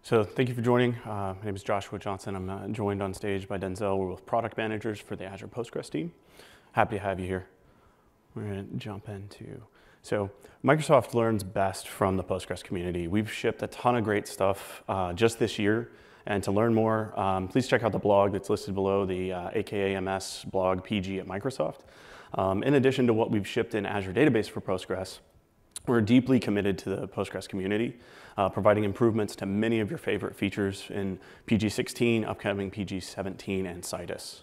So thank you for joining. My name is Joshua Johnson. I'm joined on stage by Denzil. We're with product managers for the Azure Postgres team. Happy to have you here. We're going to jump into, so Microsoft learns best from the Postgres community. We've shipped a ton of great stuff just this year. And to learn more, please check out the blog that's listed below, the AKAMS blog PG at Microsoft. In addition to what we've shipped in Azure Database for Postgres, we're deeply committed to the Postgres community, providing improvements to many of your favorite features in PG16, upcoming PG17, and Citus.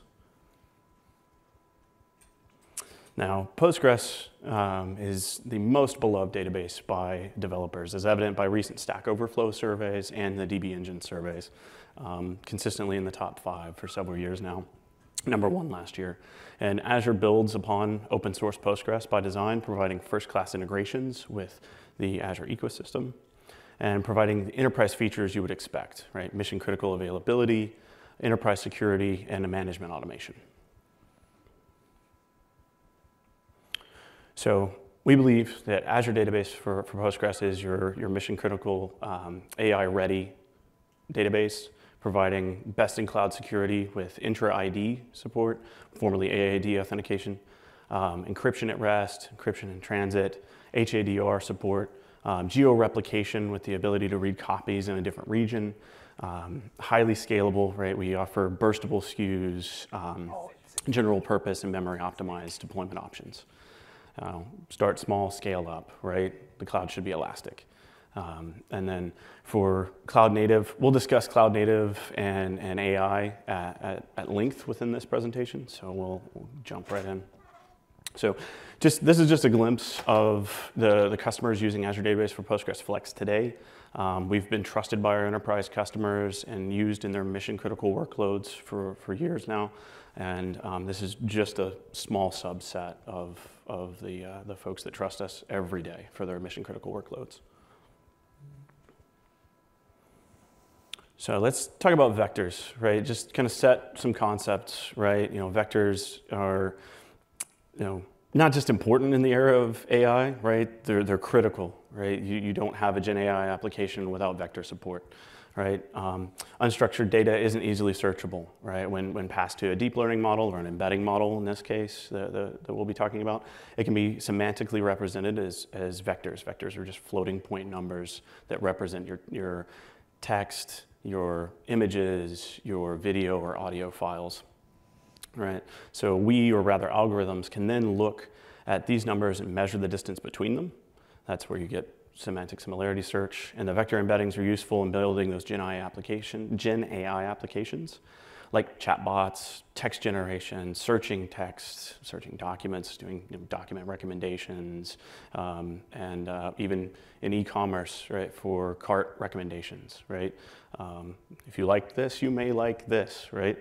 Now, Postgres is the most beloved database by developers, as evident by recent Stack Overflow surveys and the DB Engine surveys, consistently in the top 5 for several years now. #1 last year. And Azure builds upon open source Postgres by design, providing first-class integrations with the Azure ecosystem and providing the enterprise features you would expect, right? Mission-critical availability, enterprise security, and a management automation. So we believe that Azure Database for Postgres is your mission-critical AI-ready database, providing best-in-cloud security with intra-ID support, formerly AAD authentication, encryption at rest, encryption in transit, HADR support, geo-replication with the ability to read copies in a different region, highly scalable, right? We offer burstable SKUs, general purpose and memory optimized deployment options. Start small, scale up, right? The cloud should be elastic. And then for cloud native, we'll discuss cloud native and AI at length within this presentation, so we'll jump right in. So this is just a glimpse of the customers using Azure Database for Postgres Flex today. We've been trusted by our enterprise customers and used in their mission-critical workloads for years now. And this is just a small subset of the folks that trust us every day for their mission-critical workloads. So let's talk about vectors, right? Just kind of set some concepts, right? Vectors are, not just important in the era of AI, right? They're critical, right? You don't have a Gen AI application without vector support, right? Unstructured data isn't easily searchable, right? When passed to a deep learning model or an embedding model in this case that we'll be talking about, it can be semantically represented as vectors. Vectors are just floating point numbers that represent your text, your images, your video or audio files, right? So we, or rather algorithms, can then look at these numbers and measure the distance between them. That's where you get semantic similarity search. And the vector embeddings are useful in building those Gen AI applications, like chatbots, text generation, searching text, searching documents, doing document recommendations, and even in e-commerce, right, for cart recommendations, right? If you like this, you may like this, right?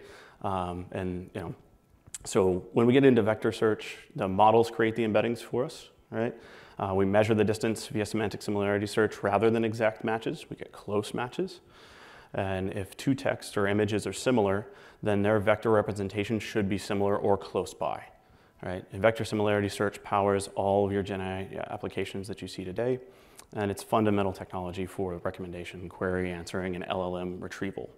So when we get into vector search, the models create the embeddings for us, right? We measure the distance via semantic similarity search rather than exact matches. We get close matches. And if 2 texts or images are similar, then their vector representation should be similar or close by, right? And vector similarity search powers all of your Gen AI applications that you see today, and it's fundamental technology for recommendation, query answering, and LLM retrieval.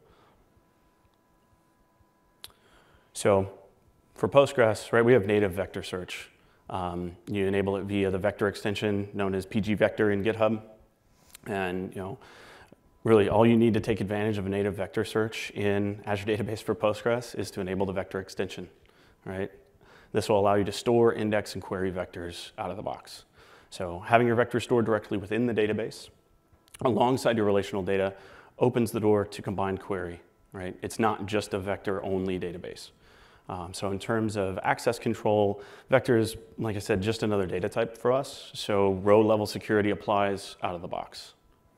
So for Postgres, right, we have native vector search. You enable it via the vector extension known as pgvector in GitHub, and really, all you need to take advantage of a native vector search in Azure Database for Postgres is to enable the vector extension, right? This will allow you to store, index, and query vectors out of the box. So having your vector stored directly within the database alongside your relational data opens the door to combined query, right? It's not just a vector-only database. So in terms of access control, vector is, like I said, just another data type for us. So row-level security applies out of the box.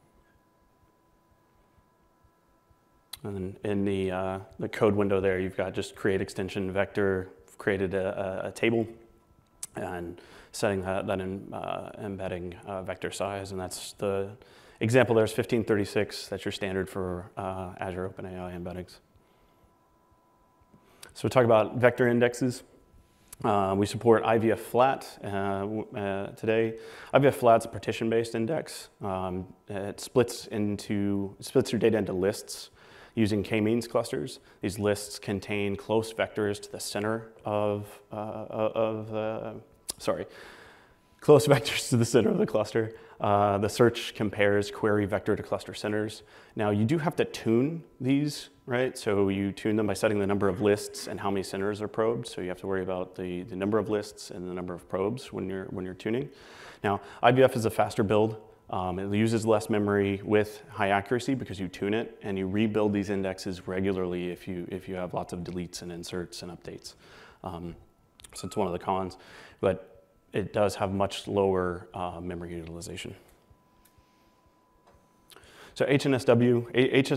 And then in the code window there, you've got just create extension vector, created a table, and setting that embedding vector size. And that's the example there is 1536. That's your standard for Azure OpenAI embeddings. So we'll talk about vector indexes. We support IVF flat today. IVF flat's a partition-based index. It splits your data into lists using k-means clusters. These lists contain close vectors to the center close vectors to the center of the cluster. The search compares query vector to cluster centers. Now you do have to tune these, right? So you tune them by setting the number of lists and how many centers are probed. So you have to worry about the number of lists and the number of probes when you're tuning. Now IVF is a faster build. It uses less memory with high accuracy because you tune it, and you rebuild these indexes regularly if you have lots of deletes and inserts and updates. So it's one of the cons, but it does have much lower memory utilization. So HNSW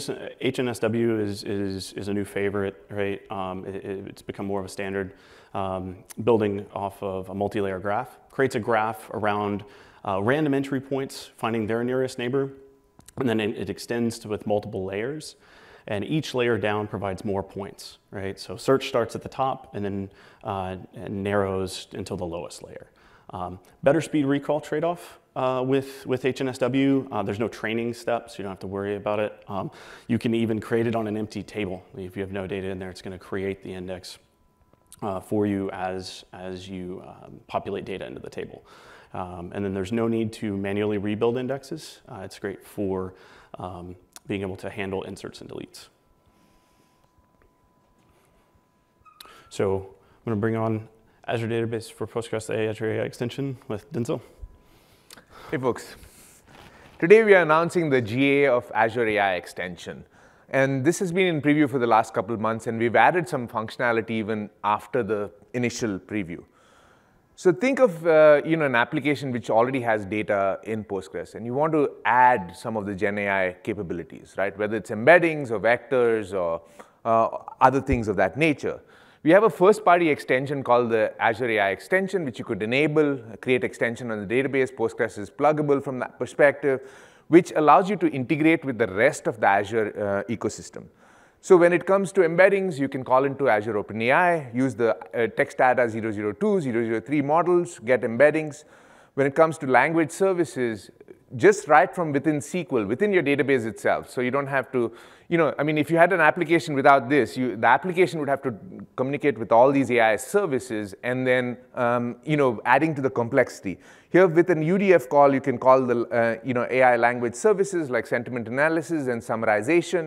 is a new favorite, right? It's become more of a standard, building off of a multi-layer graph. Creates a graph around random entry points, finding their nearest neighbor, and then it extends with multiple layers. And each layer down provides more points, right? So search starts at the top and then narrows until the lowest layer. Better speed recall trade-off with HNSW. There's no training steps, you don't have to worry about it. You can even create it on an empty table. If you have no data in there, it's going to create the index for you as you populate data into the table. And then there's no need to manually rebuild indexes. It's great for being able to handle inserts and deletes. So I'm going to bring on Azure Database for PostgreSQL Azure AI extension with Denzil. Hey folks, today we are announcing the GA of Azure AI extension. And this has been in preview for the last couple of months, and we've added some functionality even after the initial preview. So think of an application which already has data in Postgres, and you want to add some of the Gen AI capabilities, right? Whether it's embeddings or vectors or other things of that nature. We have a first-party extension called the Azure AI extension, which you could enable, create extension on the database. Postgres is pluggable from that perspective, which allows you to integrate with the rest of the Azure ecosystem. So when it comes to embeddings, you can call into Azure OpenAI, use the text data 002, 003 models, get embeddings. When it comes to language services, just write from within SQL, within your database itself. So you don't have to, if you had an application without this, the application would have to communicate with all these AI services and then, adding to the complexity. Here with an UDF call, you can call the, AI language services like sentiment analysis and summarization.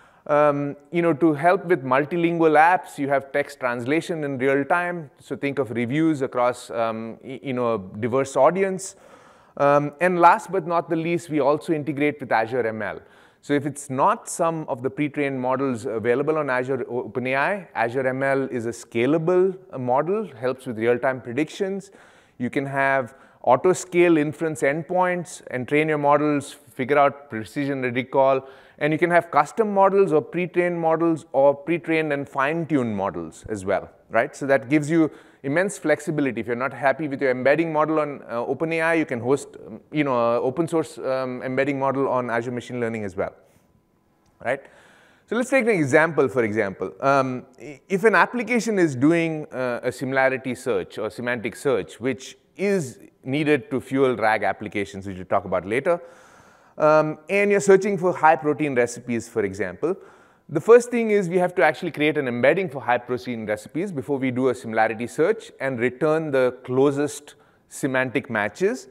To help with multilingual apps, you have text translation in real time. So think of reviews across, a diverse audience. And last but not the least, we also integrate with Azure ML. So if it's not some of the pre-trained models available on Azure OpenAI, Azure ML is a scalable model, helps with real-time predictions. You can have auto-scale inference endpoints and train your models, figure out precision recall. And you can have custom models or pre-trained and fine-tuned models as well, right? So that gives you immense flexibility. If you're not happy with your embedding model on OpenAI, you can host, open source embedding model on Azure Machine Learning as well, right? So let's take an example, for example. If an application is doing a similarity search or semantic search, which is needed to fuel RAG applications, which we'll talk about later, and you're searching for high-protein recipes, for example, the first thing is we have to actually create an embedding for high-protein recipes before we do a similarity search and return the closest semantic matches.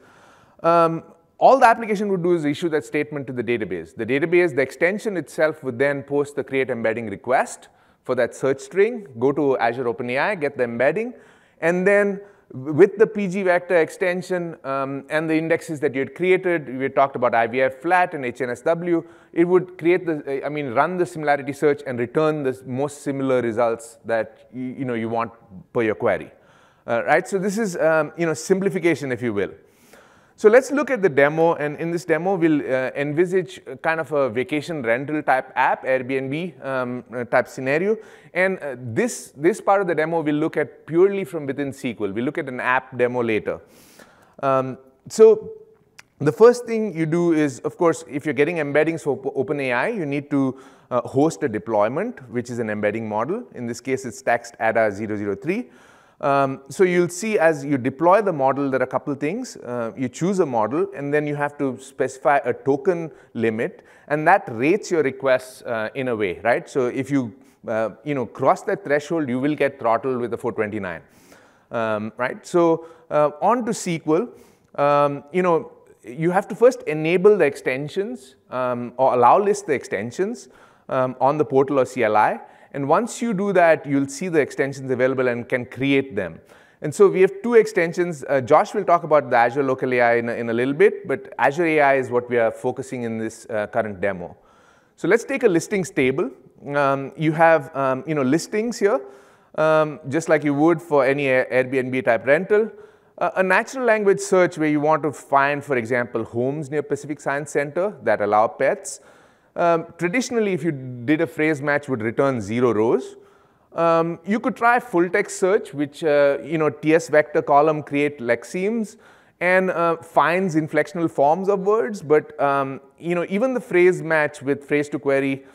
All the application would do is issue that statement to the database. The database, the extension itself would then post the create embedding request for that search string, go to Azure OpenAI, get the embedding, and then with the pgvector extension and the indexes that you had created, we had talked about IVF flat and HNSW, it would create run the similarity search and return the most similar results that you want per your query. Right? So this is simplification, if you will. So let's look at the demo, and in this demo, we'll envisage kind of a vacation rental type app, Airbnb type scenario. And this part of the demo we'll look at purely from within SQL. We'll look at an app demo later. So the first thing you do is, of course, if you're getting embeddings for OpenAI, you need to host a deployment, which is an embedding model. In this case, it's text ADA 003. So you'll see as you deploy the model, there are a couple things. You choose a model, and then you have to specify a token limit, and that rates your requests in a way, right? So if you cross that threshold, you will get throttled with the 429, right? So on to SQL, you have to first enable the extensions or allow list the extensions on the portal or CLI. And once you do that, you'll see the extensions available and can create them. And so we have two extensions. Josh will talk about the Azure Local AI in a little bit, but Azure AI is what we are focusing in this current demo. So let's take a listings table. You have listings here, just like you would for any Airbnb type rental. A natural language search where you want to find, for example, homes near Pacific Science Center that allow pets. Traditionally, if you did a phrase match, would return 0 rows. You could try full text search, which TS vector column create lexemes and finds inflectional forms of words. But even the phrase match with phrase to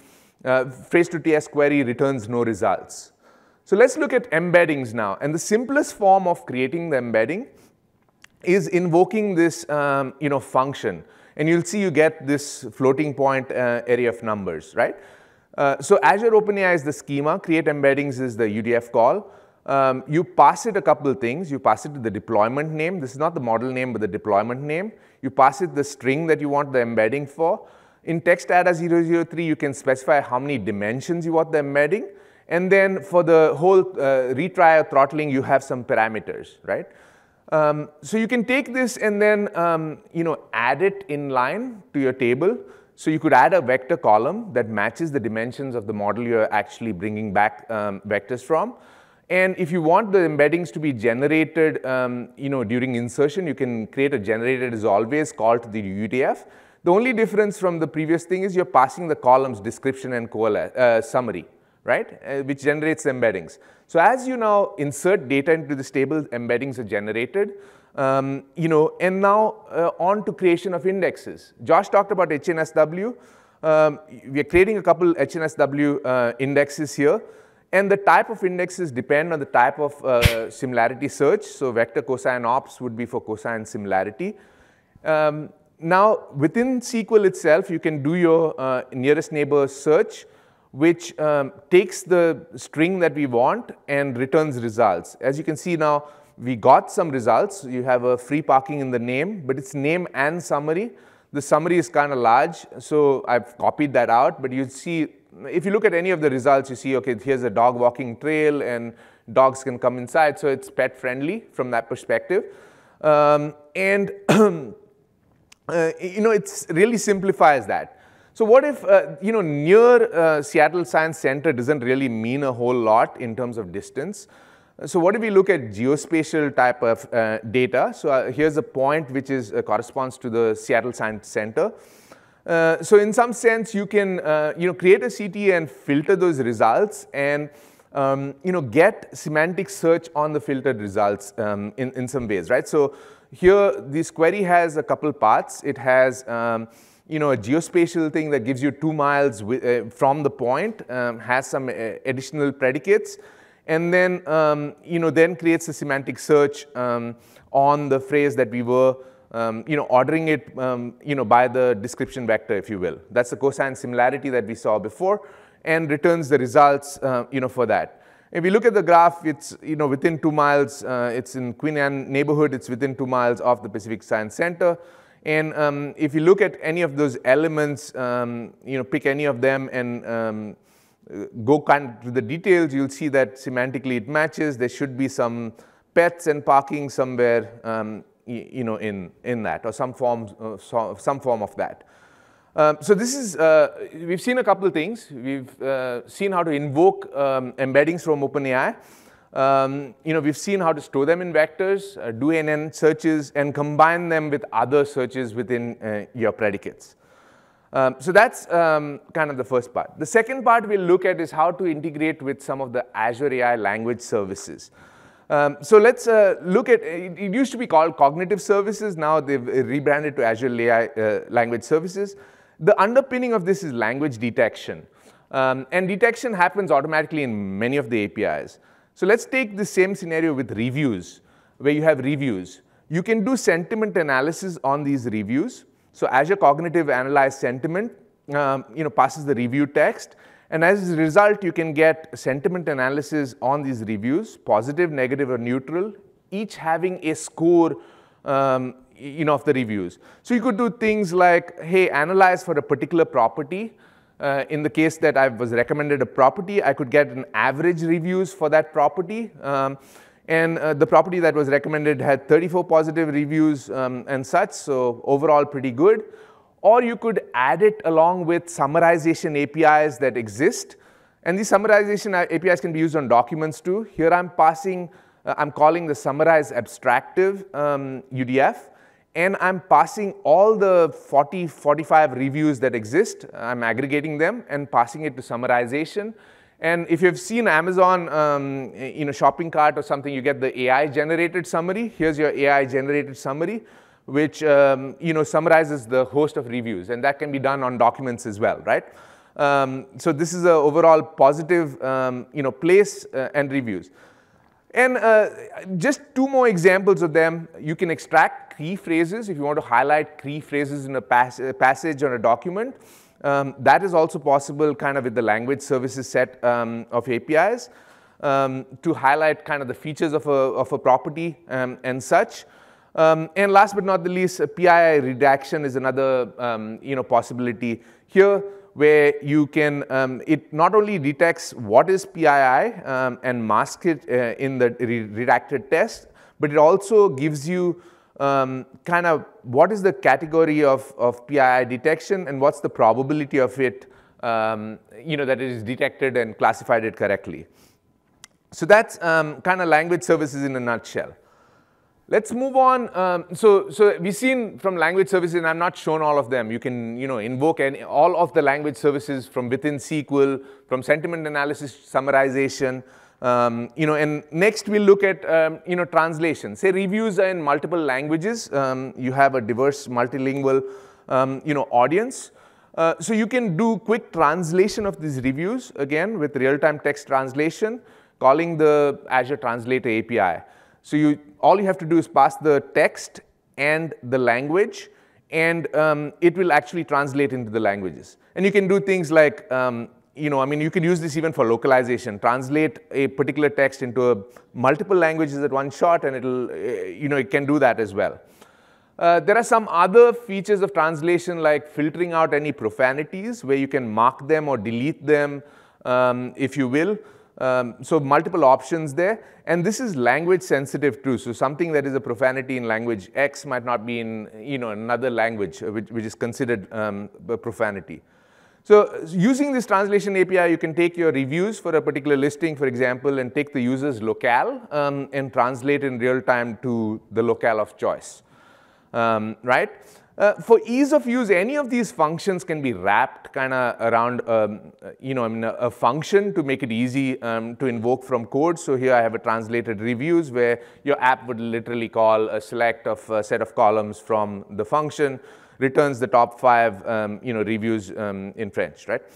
TS query returns no results. So let's look at embeddings now. And the simplest form of creating the embedding is invoking this function. And you'll see you get this floating point array of numbers, right? So Azure OpenAI is the schema. Create embeddings is the UDF call. You pass it a couple of things. You pass it to the deployment name. This is not the model name, but the deployment name. You pass it the string that you want the embedding for. In text data 003, you can specify how many dimensions you want the embedding. And then for the whole retry or throttling, you have some parameters, right? So you can take this and then add it in line to your table. So you could add a vector column that matches the dimensions of the model you're actually bringing back vectors from. And if you want the embeddings to be generated during insertion, you can create a generated as always call to the UDF. The only difference from the previous thing is you're passing the columns description and summary, right, which generates the embeddings. So as you now insert data into this table, embeddings are generated. And now on to creation of indexes. Josh talked about HNSW. We are creating a couple HNSW indexes here. And the type of indexes depend on the type of similarity search. So vector cosine ops would be for cosine similarity. Now, within SQL itself, you can do your nearest neighbor search, which takes the string that we want and returns results. As you can see now, we got some results. You have a free parking in the name, but it's name and summary. The summary is kind of large, so I've copied that out. But you see, if you look at any of the results, you see, okay, here's a dog walking trail, and dogs can come inside, so it's pet friendly from that perspective. It really simplifies that. So what if, near Seattle Science Center doesn't really mean a whole lot in terms of distance? So what if we look at geospatial type of data? So here's a point which is corresponds to the Seattle Science Center. So in some sense, you can create a CT and filter those results and get semantic search on the filtered results in some ways, right? So here, this query has a couple parts. It has a geospatial thing that gives you 2 miles from the point, has some additional predicates, and then then creates a semantic search on the phrase that we were ordering it by the description vector, if you will. That's the cosine similarity that we saw before, and returns the results for that. If you look at the graph, it's within 2 miles. It's in Queen Anne neighborhood. It's within 2 miles of the Pacific Science Center. And if you look at any of those elements, pick any of them and go kind of to the details, you'll see that semantically it matches. There should be some pets and parking somewhere, in that, or some form of that. So this is, we've seen a couple of things. We've seen how to invoke embeddings from OpenAI. We've seen how to store them in vectors, do NN searches, and combine them with other searches within your predicates. So that's kind of the first part. The second part we'll look at is how to integrate with some of the Azure AI language services. So let's look at, it used to be called cognitive services. Now they've rebranded to Azure AI language services. The underpinning of this is language detection. And detection happens automatically in many of the APIs. So let's take the same scenario with reviews, where you have reviews. You can do sentiment analysis on these reviews. So Azure Cognitive Analyze Sentiment passes the review text. And as a result, you can get sentiment analysis on these reviews, positive, negative, or neutral, each having a score of the reviews. So you could do things like, hey, analyze for a particular property. In the case that I was recommended a property, I could get an average reviews for that property. And the property that was recommended had 34 positive reviews and such, so overall pretty good. Or you could add it along with summarization APIs that exist. And these summarization APIs can be used on documents too. Here I'm calling the summarize abstractive UDF. And I'm passing all the 45 reviews that exist. I'm aggregating them and passing it to summarization. And if you've seen Amazon shopping cart or something, you get the AI-generated summary. Here's your AI-generated summary, which summarizes the host of reviews. And that can be done on documents as well, right? So this is an overall positive place and reviews. And just two more examples of them. You can extract key phrases if you want to highlight key phrases in a passage or a document. That is also possible kind of with the language services set of APIs to highlight kind of the features of a property and such. And last but not the least, PII redaction is another possibility here, where you can, it not only detects what is PII and masks it in the redacted text, but it also gives you kind of what is the category of PII detection and what's the probability of it, that it is detected and classified it correctly. So that's kind of language services in a nutshell. Let's move on. So we've seen from language services, and I've not shown all of them. You can invoke all of the language services from within SQL, from sentiment analysis, summarization. And next we'll look at translation. Say reviews are in multiple languages. You have a diverse multilingual audience. So you can do quick translation of these reviews, again, with real-time text translation, calling the Azure Translator API. So all you have to do is pass the text and the language, and it will actually translate into the languages. And you can do things like, you can use this even for localization. Translate a particular text into multiple languages at one shot, and it'll, it can do that as well. There are some other features of translation, like filtering out any profanities, where you can mark them or delete them, if you will. So multiple options there, and this is language sensitive too. So something that is a profanity in language X might not be in another language which is considered a profanity. So using this translation API, you can take your reviews for a particular listing, for example, and take the user's locale and translate in real time to the locale of choice, right? For ease of use, any of these functions can be wrapped kind of around, a function to make it easy to invoke from code. So here I have a translated reviews, where your app would literally call a select of a set of columns from the function, returns the top 5 reviews in French, right?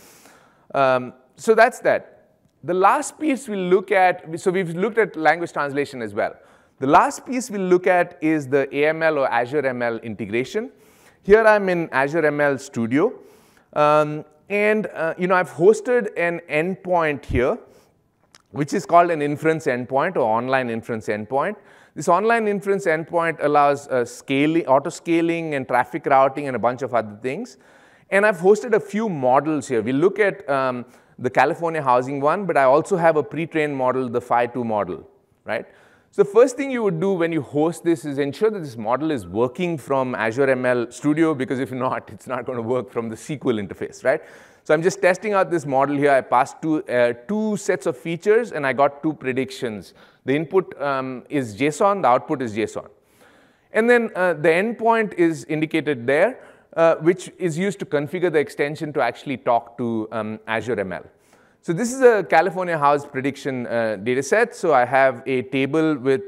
So that's that. The last piece we'll look at, so we've looked at language translation as well. The last piece we'll look at is the AML or Azure ML integration. Here I'm in Azure ML Studio, and I've hosted an endpoint here, which is called an inference endpoint or online inference endpoint. This online inference endpoint allows scaling, auto-scaling, and traffic routing, and a bunch of other things. And I've hosted a few models here. We'll look at the California housing one, but I also have a pre-trained model, the Phi2 model, right? So the first thing you would do when you host this is ensure that this model is working from Azure ML Studio, because if not, it's not going to work from the SQL interface, right? So I'm just testing out this model here. I passed two sets of features, and I got 2 predictions. The input is JSON, the output is JSON. And then the endpoint is indicated there, which is used to configure the extension to actually talk to Azure ML. So this is a California house prediction data set. So I have a table with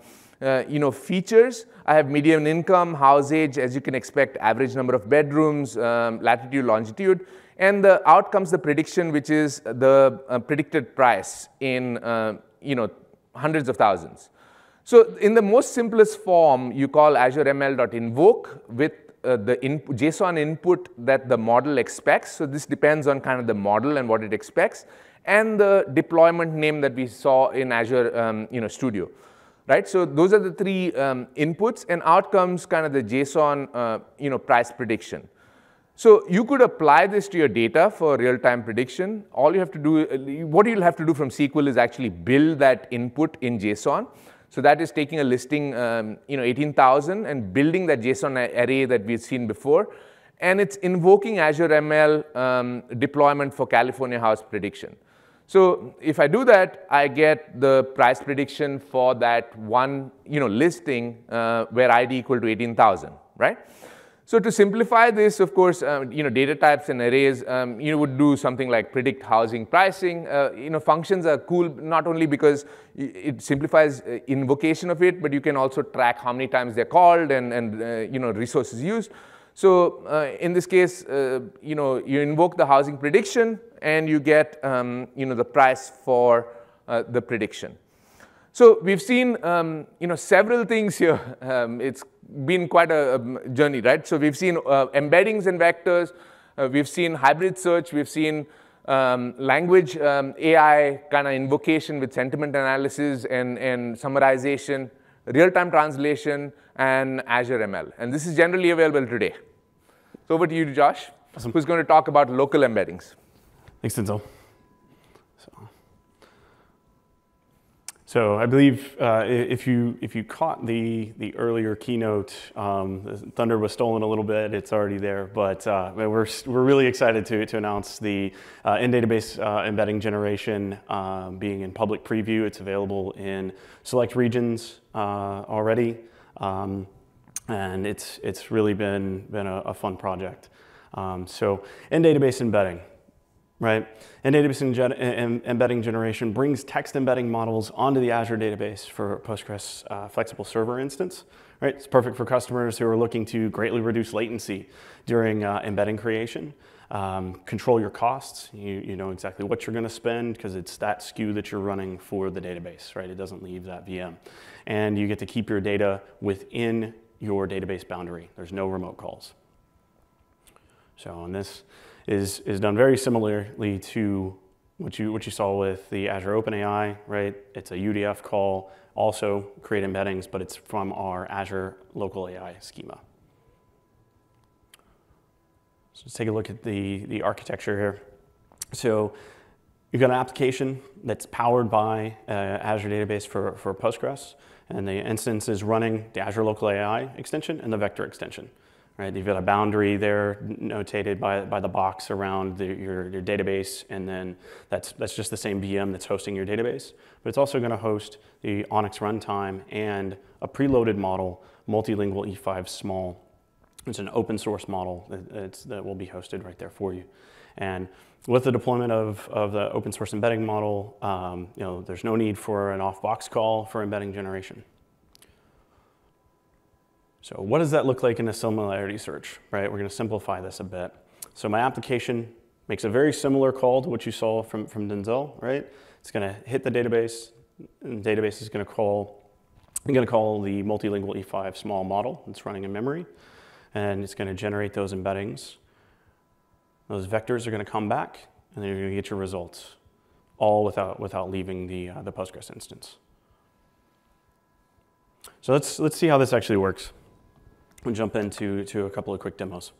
features. I have median income, house age, as you can expect, average number of bedrooms, latitude, longitude, and the outcomes, the prediction, which is the predicted price in hundreds of thousands. So in the most simplest form, you call Azure ML.invoke with the JSON input that the model expects. So this depends on kind of the model and what it expects, and the deployment name that we saw in Azure Studio. Right? So those are the three inputs, and out comes kind of the JSON price prediction. So you could apply this to your data for real-time prediction. All you have to do, what you'll have to do from SQL is actually build that input in JSON. So that is taking a listing, 18,000 and building that JSON array that we've seen before. And it's invoking Azure ML deployment for California house prediction. So if I do that, I get the price prediction for that one listing where ID equal to 18,000, right? So to simplify this, of course, data types and arrays, you would do something like predict housing pricing. Functions are cool not only because it simplifies invocation of it, but you can also track how many times they're called and resources used. So in this case, you invoke the housing prediction and you get the price for the prediction. So we've seen several things here. It's been quite a journey, right? So we've seen embeddings and vectors. We've seen hybrid search. We've seen language AI kind of invocation with sentiment analysis and summarization, real-time translation, and Azure ML. And this is generally available today. So over to you, Josh, Awesome. Who's going to talk about local embeddings. Thanks, Denzil. So I believe if you caught the earlier keynote, the thunder was stolen a little bit. It's already there, but we're really excited to announce the in-database embedding generation being in public preview. It's available in select regions already, and it's really been a fun project. So in-database embedding. Right, and database embedding generation brings text embedding models onto the Azure database for Postgres flexible server instance. Right, it's perfect for customers who are looking to greatly reduce latency during embedding creation. Control your costs. You know exactly what you're going to spend because it's that SKU that you're running for the database. Right, it doesn't leave that VM, and you get to keep your data within your database boundary. There's no remote calls. So on this. Is done very similarly to what you saw with the Azure OpenAI, right? It's a UDF call, also create embeddings, but it's from our Azure local AI schema. So let's take a look at the architecture here. So you've got an application that's powered by Azure Database for Postgres, and the instance is running the Azure local AI extension and the vector extension. Right, you've got a boundary there notated by the box around your database, and then that's just the same VM that's hosting your database. But it's also going to host the Onyx runtime and a preloaded model, multilingual E5 𝗦𝗲𝗀. It's an open source model that will be hosted right there for you. And with the deployment of the open source embedding model, there's no need for an off-box call for embedding generation. So what does that look like in a similarity search, right? We're going to simplify this a bit. So my application makes a very similar call to what you saw from Denzil, right? It's going to hit the database, and the database is going to call the multilingual E5 𝗦𝗲𝗀 model that's running in memory, and it's going to generate those embeddings. Those vectors are going to come back, and then you're going to get your results, all without leaving the Postgres instance. So let's see how this actually works. We'll jump into a couple of quick demos.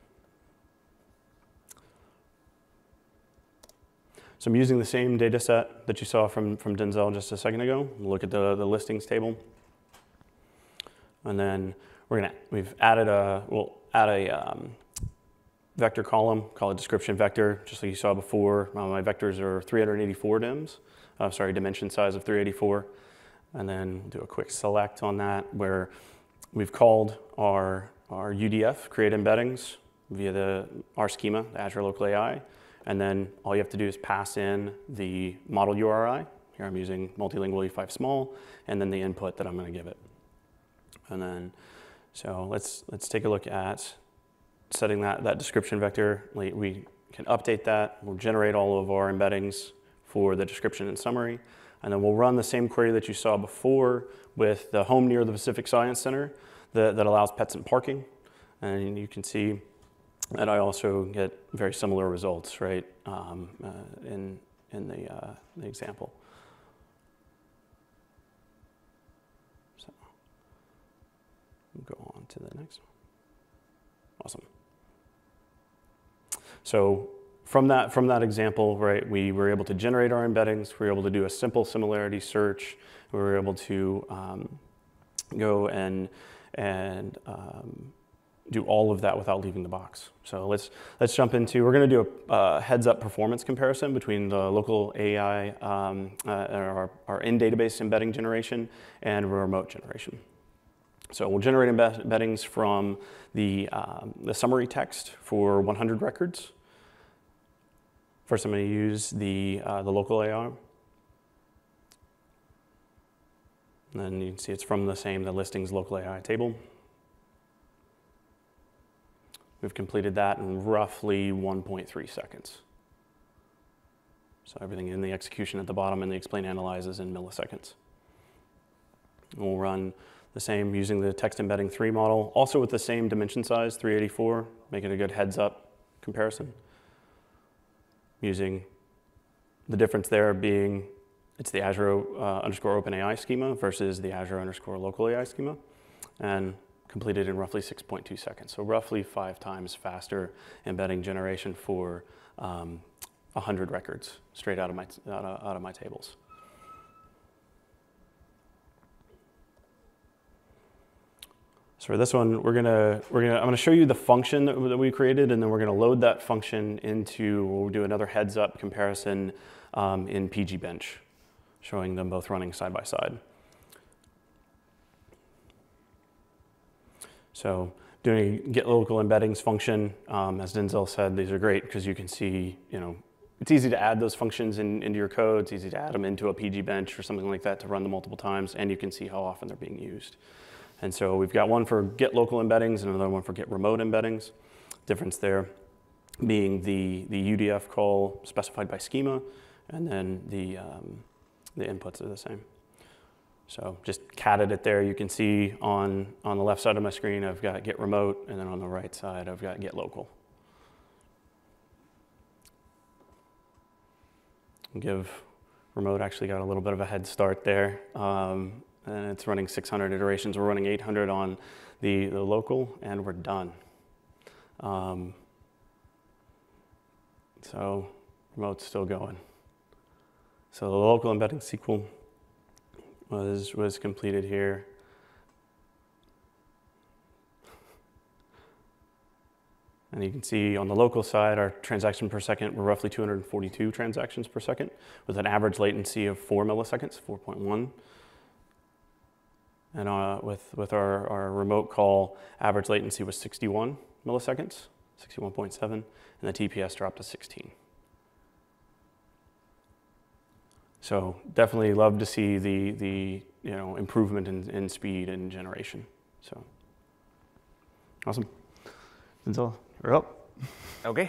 So I'm using the same data set that you saw from Denzil just a second ago. We'll look at the listings table. And then we'll add a vector column, call it description vector, just like you saw before. My vectors are 384 dimension size of 384. And then we'll do a quick select on that where we've called our UDF, create embeddings, via our schema, the Azure Local AI. And then all you have to do is pass in the model URI. Here I'm using multilingual E5 𝗦𝗲𝗀, and then the input that I'm going to give it. And then, so let's take a look at setting that description vector. We can update that. We'll generate all of our embeddings for the description and summary. And then we'll run the same query that you saw before with the home near the Pacific Science Center that allows pets and parking. And you can see that I also get very similar results, right, in the example. So we'll go on to the next one. Awesome. So from that example, right, we were able to generate our embeddings. We were able to do a simple similarity search. We were able to go and do all of that without leaving the box. So let's jump into, we're going to do a heads-up performance comparison between the local AI, our in-database embedding generation and remote generation. So we'll generate embeddings from the summary text for 100 records. First, I'm going to use the local AI. And then you can see it's from the listings local AI table. We've completed that in roughly 1.3 seconds. So everything in the execution at the bottom and the explain analyze is in milliseconds. We'll run the same using the text embedding 3 model, also with the same dimension size, 384, making a good heads up comparison. Using the difference there being it's the Azure underscore OpenAI schema versus the Azure underscore local AI schema. And completed in roughly 6.2 seconds. So roughly 5 times faster embedding generation for 100 records straight out of my tables. So for this one, I'm gonna show you the function that we created, and then we're gonna load that function into, we'll do another heads up comparison in pgbench, showing them both running side by side. So doing get local embeddings function, as Denzil said, these are great because you can see, it's easy to add those functions into your code. It's easy to add them into a pgbench or something like that to run them multiple times, and you can see how often they're being used. And so we've got one for get local embeddings and another one for get remote embeddings. Difference there being the UDF call specified by schema, and then the inputs are the same. So just catted it there. You can see on the left side of my screen, I've got get remote, and then on the right side, I've got get local. Give remote actually got a little bit of a head start there. And it's running 600 iterations. We're running 800 on the local, and we're done. So remote's still going. So the local embedding SQL was completed here. And you can see on the local side, our transaction per second, we're roughly 242 transactions per second with an average latency of 4 milliseconds, 4.1. And with our remote call, average latency was 61 milliseconds, 61.7, and the TPS dropped to 16. So definitely love to see the improvement in speed and generation. So awesome. Denzil, you're up. Okay.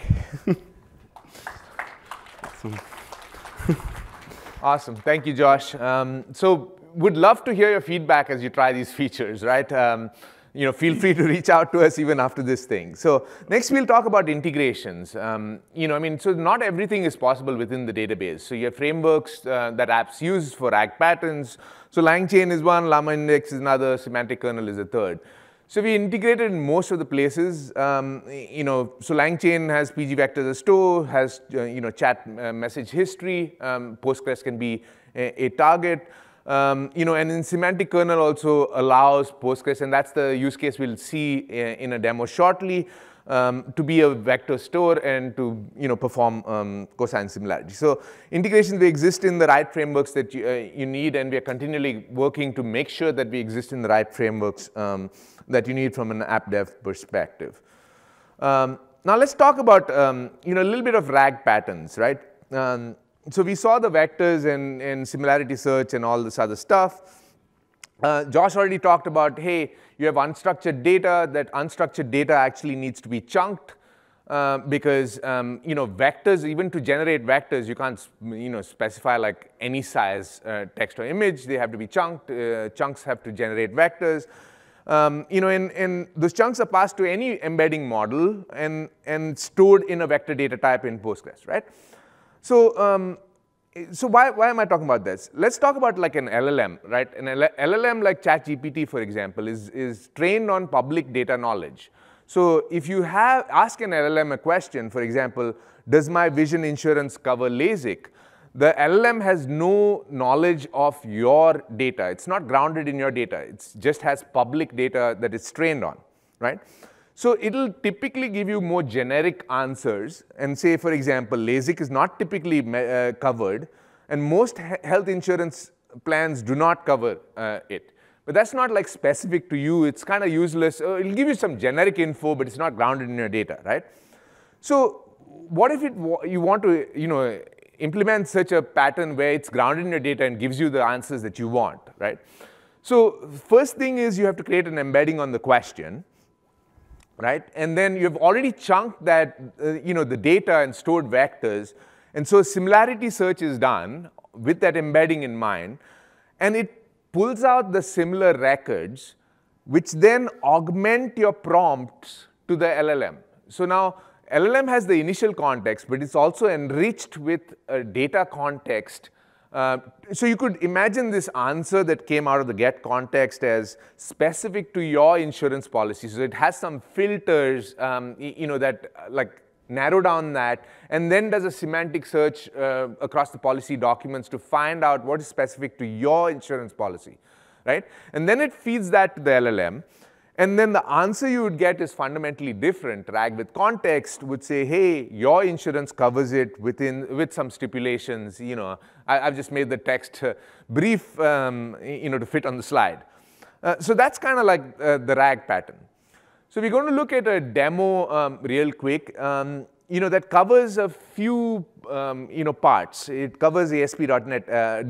Awesome. Awesome. Thank you, Josh. So would love to hear your feedback as you try these features, right? Feel free to reach out to us even after this thing. So next we'll talk about integrations. So not everything is possible within the database. So you have frameworks that apps use for RAG patterns. So LangChain is one, Llama Index is another, semantic kernel is a third. So we integrated in most of the places. So LangChain has pgvector as a store, has chat message history. Postgres can be a target. And then semantic kernel also allows Postgres, and that's the use case we'll see in a demo shortly, to be a vector store and to perform cosine similarity. So integrations, they exist in the right frameworks that you need, and we are continually working to make sure that we exist in the right frameworks that you need from an app dev perspective. Now let's talk about a little bit of RAG patterns, right? So we saw the vectors and similarity search and all this other stuff. Josh already talked about, hey, you have unstructured data. That unstructured data actually needs to be chunked. because vectors, even to generate vectors, you can't specify like any size text or image. They have to be chunked. Chunks have to generate vectors. And those chunks are passed to any embedding model and stored in a vector data type in Postgres, right? So so why am I talking about this? Let's talk about like an LLM, right? An LLM like ChatGPT, for example, is trained on public data knowledge. So if you ask an LLM a question, for example, does my vision insurance cover LASIK? The LLM has no knowledge of your data. It's not grounded in your data. It just has public data that it's trained on, right? So it'll typically give you more generic answers and say, for example, LASIK is not typically covered, and most health insurance plans do not cover it. But that's not like specific to you. It's kind of useless. It'll give you some generic info, but it's not grounded in your data, right? So what if you want to implement such a pattern where it's grounded in your data and gives you the answers that you want, right? So first thing is you have to create an embedding on the question, right? And then you've already chunked that, the data and stored vectors. And so similarity search is done with that embedding in mind. And it pulls out the similar records, which then augment your prompts to the LLM. So now LLM has the initial context, but it's also enriched with a data context. So you could imagine this answer that came out of the get context as specific to your insurance policy. So it has some filters, that like narrow down that, and then does a semantic search across the policy documents to find out what is specific to your insurance policy, right? And then it feeds that to the LLM. And then the answer you would get is fundamentally different. RAG with context would say, hey, your insurance covers it with some stipulations. I've just made the text brief, to fit on the slide. So that's kind of like the RAG pattern. So we're going to look at a demo real quick. That covers a few parts. It covers ASP.NET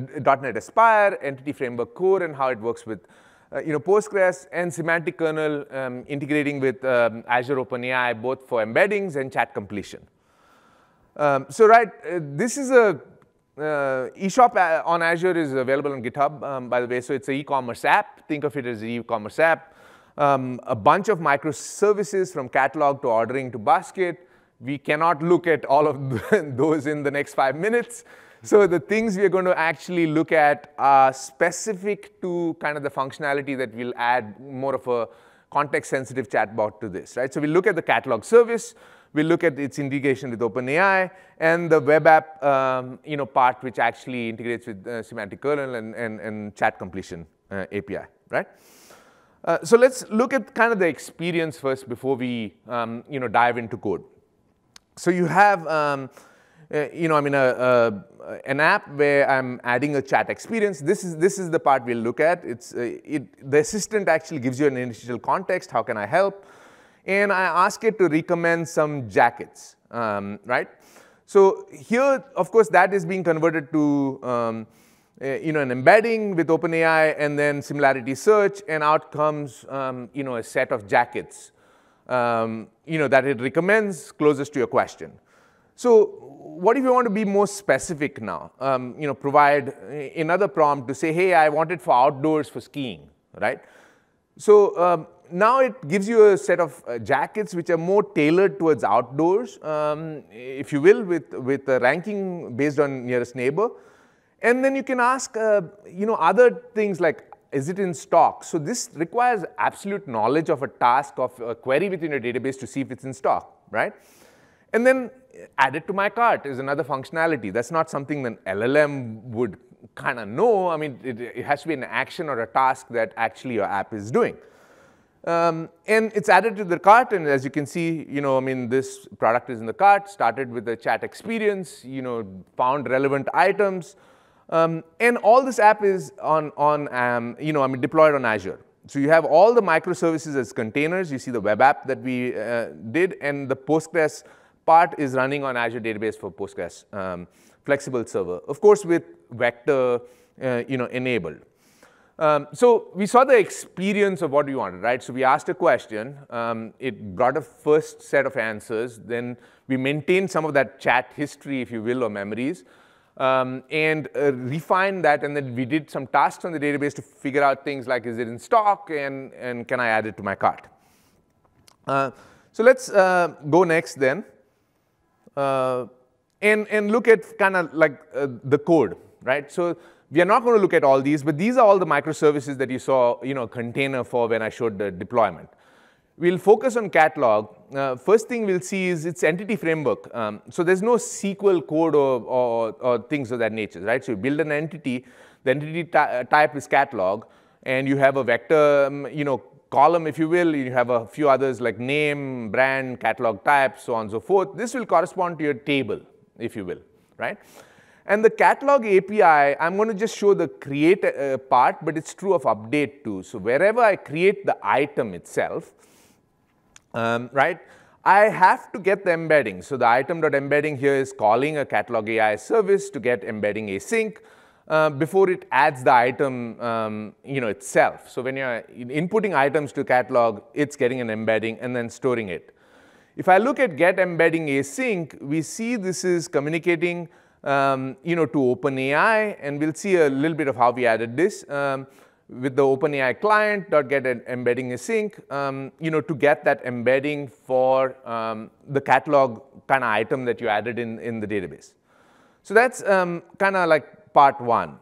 Aspire, Entity Framework Core, and how it works with Postgres, and semantic kernel integrating with Azure OpenAI, both for embeddings and chat completion. This is a eShop on Azure is available on GitHub, by the way. So it's an e-commerce app. Think of it as an e-commerce app. A bunch of microservices from catalog to ordering to basket. We cannot look at all of those in the next 5 minutes. So the things we are going to actually look at are specific to kind of the functionality that will add more of a context-sensitive chatbot to this, right? So we'll look at the catalog service. We'll look at its integration with OpenAI and the web app part, which actually integrates with semantic kernel and chat completion API, right? So let's look at kind of the experience first before we dive into code. So you have an app where I'm adding a chat experience. This is the part we'll look at. The assistant actually gives you an initial context. How can I help? And I ask it to recommend some jackets, right? So here, of course, that is being converted to an embedding with OpenAI, and then similarity search, and out comes a set of jackets that it recommends closest to your question. So what if you want to be more specific now? Provide another prompt to say, hey, I want it for outdoors for skiing, right? So now it gives you a set of jackets which are more tailored towards outdoors, if you will, with a ranking based on nearest neighbor. And then you can ask, other things like, is it in stock? So this requires absolute knowledge of a task, of a query within your database to see if it's in stock, right? And then add it to my cart is another functionality. That's not something that LLM would kind of know. I mean, it has to be an action or a task that actually your app is doing. And it's added to the cart, and as you can see, this product is in the cart, started with the chat experience, found relevant items, and all this app is deployed on Azure. So you have all the microservices as containers. You see the web app that we did, and the Postgres part is running on Azure Database for Postgres flexible server, of course, with vector enabled. So we saw the experience of what we wanted, right? So we asked a question. It brought a first set of answers. Then we maintained some of that chat history, if you will, or memories, and refined that. And then we did some tasks on the database to figure out things like, is it in stock, and can I add it to my cart? So let's go next then, and look at kind of like the code, right? So we are not going to look at all these, but these are all the microservices that you saw, container for when I showed the deployment. We'll focus on catalog. First thing we'll see is its entity framework. So there's no SQL code or things of that nature, right? So you build an entity, the entity type is catalog, and you have a vector, column, if you will. You have a few others like name, brand, catalog type, so on and so forth. This will correspond to your table, if you will, right? And the catalog API, I'm going to just show the create part, but it's true of update too. So wherever I create the item itself, right, I have to get the embedding. So the item.embedding here is calling a catalog AI service to get embedding async before it adds the item itself. So when you're inputting items to catalog, it's getting an embedding and then storing it. If I look at get embedding async, we see this is communicating to OpenAI, and we'll see a little bit of how we added this with the OpenAI client.get embedding async, to get that embedding for the catalog kind of item that you added in the database. So that's kind of like part one.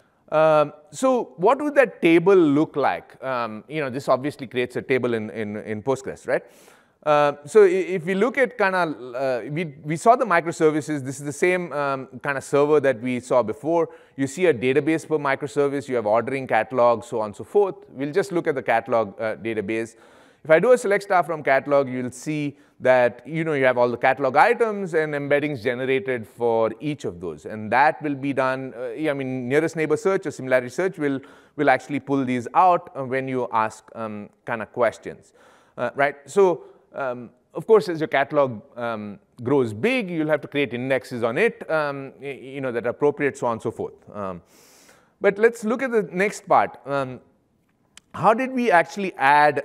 So what would that table look like? This obviously creates a table in Postgres, right? So if we look at kind of, we saw the microservices. This is the same kind of server that we saw before. You see a database per microservice. You have ordering, catalog, so on and so forth. We'll just look at the catalog database. If I do a select star from catalog, you'll see that you have all the catalog items and embeddings generated for each of those. And that will be done, nearest neighbor search or similarity search will actually pull these out when you ask kind of questions, right? So of course, as your catalog grows big, you'll have to create indexes on it, that are appropriate, so on and so forth. But let's look at the next part. How did we actually add,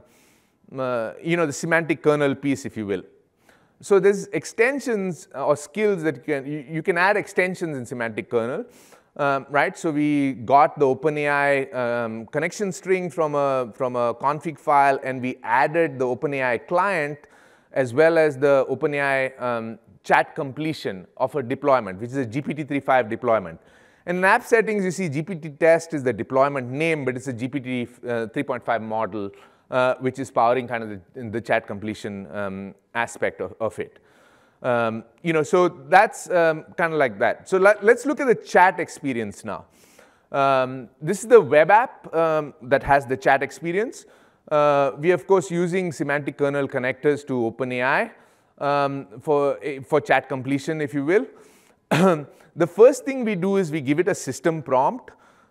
the semantic kernel piece, if you will? So there's extensions or skills that you can add extensions in semantic kernel. Right, so we got the OpenAI connection string from a config file, and we added the OpenAI client as well as the OpenAI chat completion of a deployment, which is a GPT 3.5 deployment. And in app settings, you see GPT test is the deployment name, but it's a GPT 3.5 model, which is powering kind of the chat completion aspect of it. So that's kind of like that. So let's look at the chat experience now. This is the web app that has the chat experience. We are, of course, using semantic kernel connectors to OpenAI for chat completion, if you will. The first thing we do is we give it a system prompt.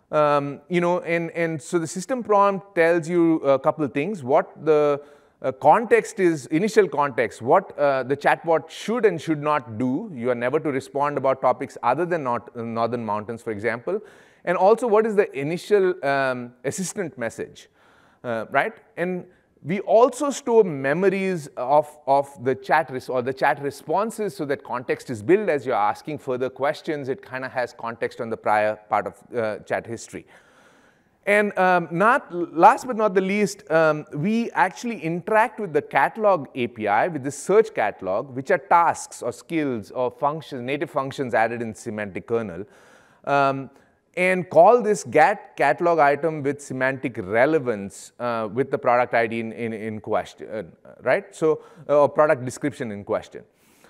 And so the system prompt tells you a couple of things. What the context is, initial context, what the chatbot should and should not do. You are never to respond about topics other than northern mountains, for example. And also, what is the initial assistant message, right? And we also store memories of the chat or the chat responses, so that context is built as you're asking further questions. It kind of has context on the prior part of chat history. And last but not the least, we actually interact with the catalog API, with the search catalog, which are tasks or skills or functions, native functions added in semantic kernel, and call this get catalog item with semantic relevance with the product ID in question, right? So, product description in question.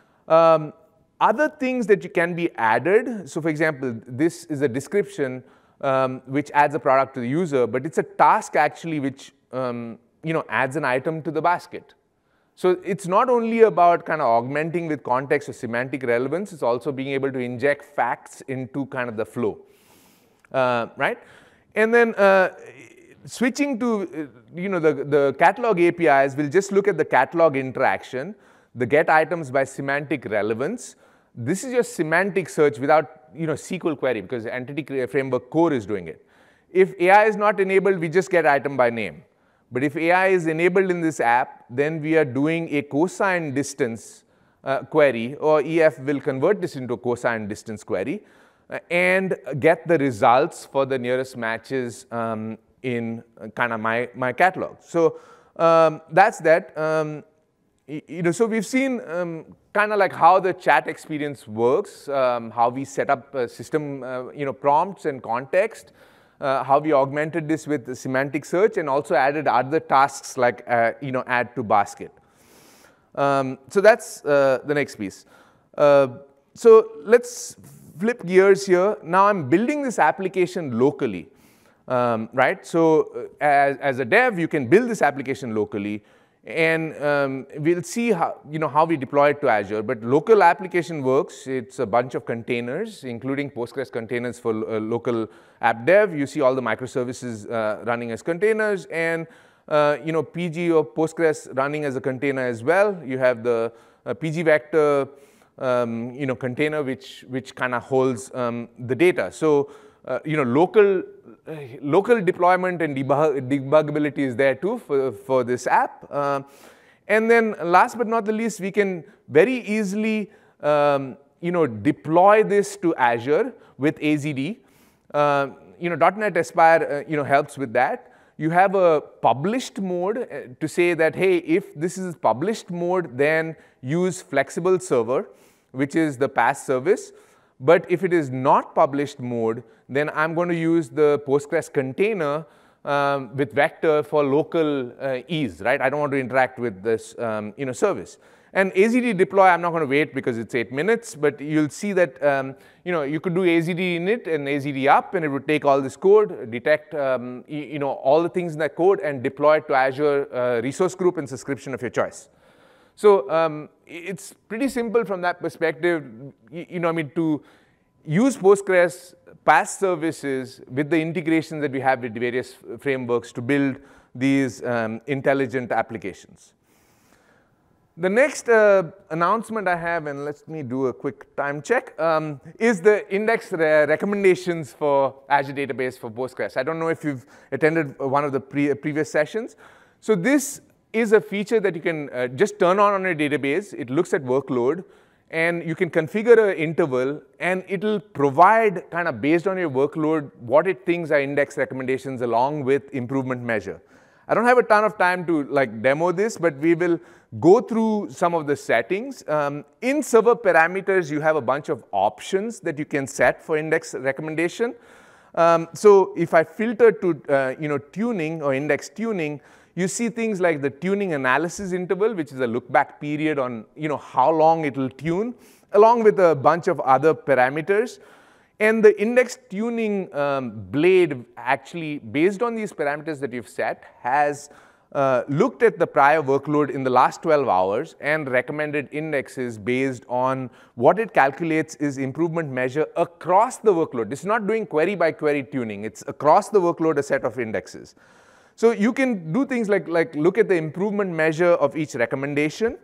Other things that can be added, so for example, this is a description which adds a product to the user, but it's a task actually which adds an item to the basket. So it's not only about kind of augmenting with context or semantic relevance, it's also being able to inject facts into kind of the flow, right? And then switching to the catalog APIs, we'll just look at the catalog interaction, the get items by semantic relevance. This is your semantic search without SQL query, because the entity framework core is doing it. If AI is not enabled, we just get item by name. But if AI is enabled in this app, then we are doing a cosine distance query, or EF will convert this into a cosine distance query and get the results for the nearest matches in kind of my catalog. So that's that. So we've seen kind of like how the chat experience works, how we set up system prompts and context, how we augmented this with semantic search, and also added other tasks like add to basket. So that's the next piece. So let's flip gears here. Now I'm building this application locally, right? So as a dev, you can build this application locally, and we'll see how we deploy it to Azure. But local application works. It's a bunch of containers, including Postgres containers for local app dev. You see all the microservices running as containers, and PG or Postgres running as a container as well. You have the pgvector container which kind of holds the data. So local deployment and debuggability is there too for this app. And then last but not the least, we can very easily deploy this to Azure with AZD. .NET Aspire helps with that. You have a published mode to say that, hey, if this is published mode, then use flexible server, which is the PaaS service. But if it is not published mode, then I'm going to use the Postgres container with vector for local ease, right? I don't want to interact with this service. And AZD deploy, I'm not going to wait because it's 8 minutes, but you'll see that you could do AZD init and AZD up, and it would take all this code, detect all the things in that code, and deploy it to Azure resource group and subscription of your choice. So it's pretty simple from that perspective. To use Postgres PaaS services with the integrations that we have with various frameworks to build these intelligent applications. The next announcement I have, and let me do a quick time check, is the index recommendations for Azure Database for Postgres. I don't know if you've attended one of the previous sessions. So this is a feature that you can just turn on your database. It looks at workload, and you can configure an interval, and it'll provide, kind of based on your workload, what it thinks are index recommendations along with improvement measure. I don't have a ton of time to demo this, but we will go through some of the settings. In server parameters, you have a bunch of options that you can set for index recommendation. So if I filter to tuning or index tuning, you see things like the tuning analysis interval, which is a look-back period on how long it will tune, along with a bunch of other parameters. And the index tuning blade, actually, based on these parameters that you've set, has looked at the prior workload in the last 12 hours and recommended indexes based on what it calculates is improvement measure across the workload. This is not doing query by query tuning. It's across the workload a set of indexes. So you can do things like look at the improvement measure of each recommendation.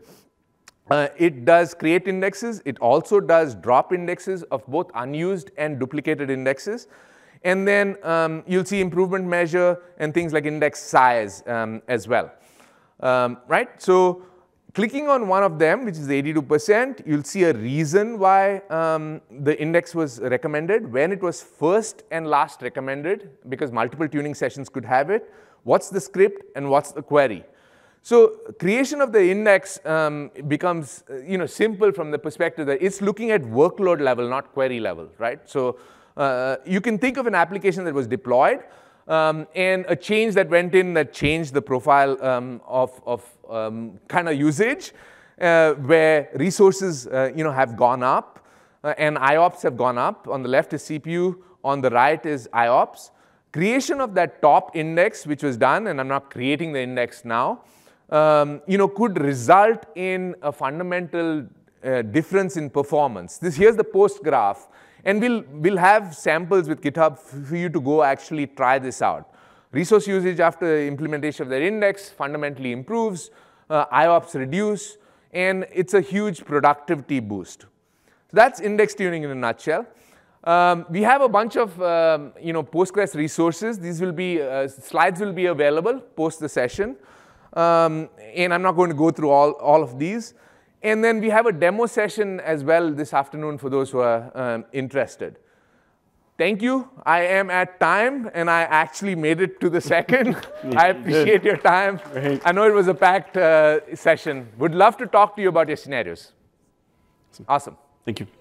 It does create indexes. It also does drop indexes of both unused and duplicated indexes. And then you'll see improvement measure and things like index size as well. Right? So clicking on one of them, which is 82%, you'll see a reason why the index was recommended, when it was first and last recommended, because multiple tuning sessions could have it, what's the script, and what's the query. So creation of the index becomes simple from the perspective that it's looking at workload level, not query level, right? So you can think of an application that was deployed and a change that went in that changed the profile of kind of usage, where resources have gone up and IOPS have gone up. On the left is CPU, on the right is IOPS. Creation of that top index, which was done, and I'm not creating the index now, could result in a fundamental difference in performance. Here's the post graph, and we'll have samples with GitHub for you to go actually try this out. Resource usage after implementation of that index fundamentally improves, IOPS reduce, and it's a huge productivity boost. So that's index tuning in a nutshell. We have a bunch of Postgres resources. These will be slides will be available post the session, and I'm not going to go through all of these. And then we have a demo session as well this afternoon for those who are interested. Thank you. I am at time, and I actually made it to the second. I appreciate your time. Great. I know it was a packed session. Would love to talk to you about your scenarios. Awesome. Awesome. Thank you.